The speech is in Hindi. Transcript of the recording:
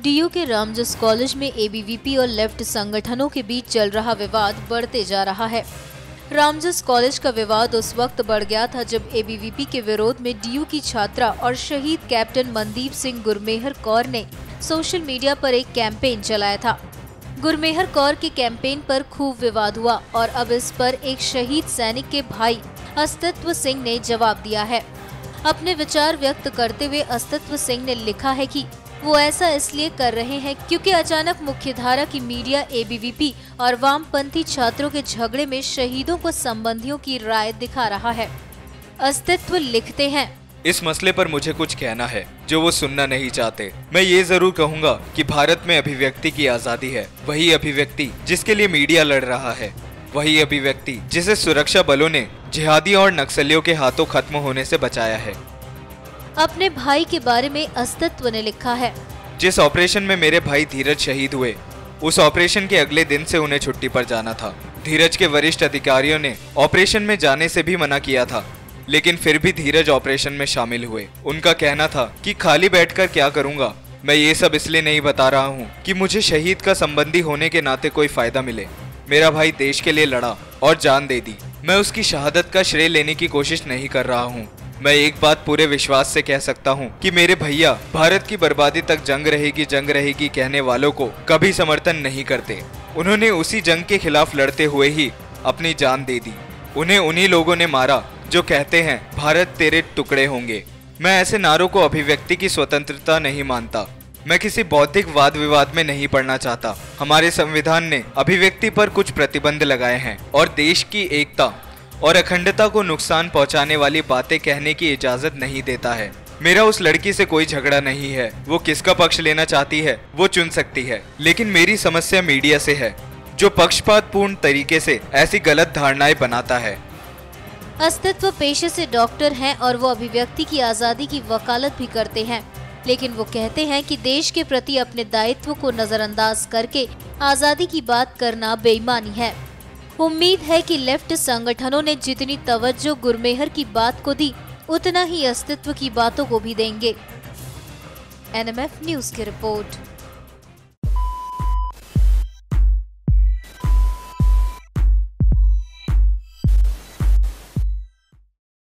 डीयू के रामजस कॉलेज में एबीवीपी और लेफ्ट संगठनों के बीच चल रहा विवाद बढ़ते जा रहा है। रामजस कॉलेज का विवाद उस वक्त बढ़ गया था जब एबीवीपी के विरोध में डीयू की छात्रा और शहीद कैप्टन मनदीप सिंह गुरमेहर कौर ने सोशल मीडिया पर एक कैंपेन चलाया था। गुरमेहर कौर के कैंपेन पर खूब विवाद हुआ और अब इस पर एक शहीद सैनिक के भाई अस्तित्व सिंह ने जवाब दिया है। अपने विचार व्यक्त करते हुए अस्तित्व सिंह ने लिखा है कि वो ऐसा इसलिए कर रहे हैं क्योंकि अचानक मुख्यधारा की मीडिया एबीवीपी और वामपंथी छात्रों के झगड़े में शहीदों को संबंधियों की राय दिखा रहा है। अस्तित्व लिखते हैं, इस मसले पर मुझे कुछ कहना है जो वो सुनना नहीं चाहते। मैं ये जरूर कहूँगा कि भारत में अभिव्यक्ति की आजादी है। वही अभिव्यक्ति जिसके लिए मीडिया लड़ रहा है, वही अभिव्यक्ति जिसे सुरक्षा बलों ने जिहादियों और नक्सलियों के हाथों खत्म होने से बचाया है। अपने भाई के बारे में अस्तित्व ने लिखा है, जिस ऑपरेशन में मेरे भाई धीरज शहीद हुए, उस ऑपरेशन के अगले दिन से उन्हें छुट्टी पर जाना था। धीरज के वरिष्ठ अधिकारियों ने ऑपरेशन में जाने से भी मना किया था, लेकिन फिर भी धीरज ऑपरेशन में शामिल हुए। उनका कहना था कि खाली बैठकर क्या करूंगा। मैं ये सब इसलिए नहीं बता रहा हूँ कि मुझे शहीद का संबंधी होने के नाते कोई फायदा मिले। मेरा भाई देश के लिए लड़ा और जान दे दी। मैं उसकी शहादत का श्रेय लेने की कोशिश नहीं कर रहा हूँ। मैं एक बात पूरे विश्वास से कह सकता हूँ कि मेरे भैया भारत की बर्बादी तक जंग रहेगी कहने वालों को कभी समर्थन नहीं करते। उन्होंने उसी जंग के खिलाफ लड़ते हुए ही अपनी जान दे दी। उन्हें उन्हीं लोगों ने मारा जो कहते हैं भारत तेरे टुकड़े होंगे। मैं ऐसे नारों को अभिव्यक्ति की स्वतंत्रता नहीं मानता। मैं किसी बौद्धिक वाद विवाद में नहीं पड़ना चाहता। हमारे संविधान ने अभिव्यक्ति पर कुछ प्रतिबंध लगाए हैं और देश की एकता और अखंडता को नुकसान पहुंचाने वाली बातें कहने की इजाजत नहीं देता है। मेरा उस लड़की से कोई झगड़ा नहीं है। वो किसका पक्ष लेना चाहती है वो चुन सकती है, लेकिन मेरी समस्या मीडिया से है जो पक्षपातपूर्ण तरीके से ऐसी गलत धारणाएं बनाता है। अस्तित्व पेशे से डॉक्टर हैं और वो अभिव्यक्ति की आजादी की वकालत भी करते हैं, लेकिन वो कहते हैं कि देश के प्रति अपने दायित्व को नजरअंदाज करके आजादी की बात करना बेईमानी है। उम्मीद है कि लेफ्ट संगठनों ने जितनी तवज्जो गुरमेहर की बात को दी, उतना ही अस्तित्व की बातों को भी देंगे। एनएमएफ न्यूज की रिपोर्ट।